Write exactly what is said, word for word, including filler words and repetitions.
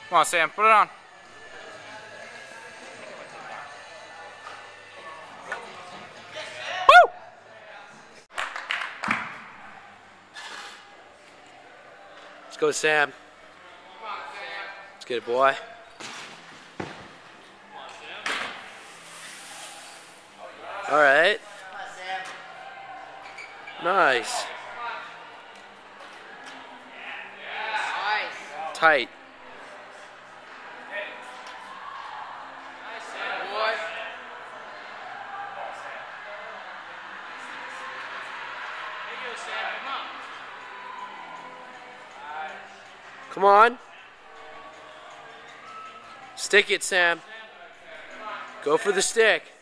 Come on, Sam, put it on. Woo! Let's go, Sam. Let's get it, boy. All right. Nice. Tight. Come on. Stick it, Sam. Go for the stick.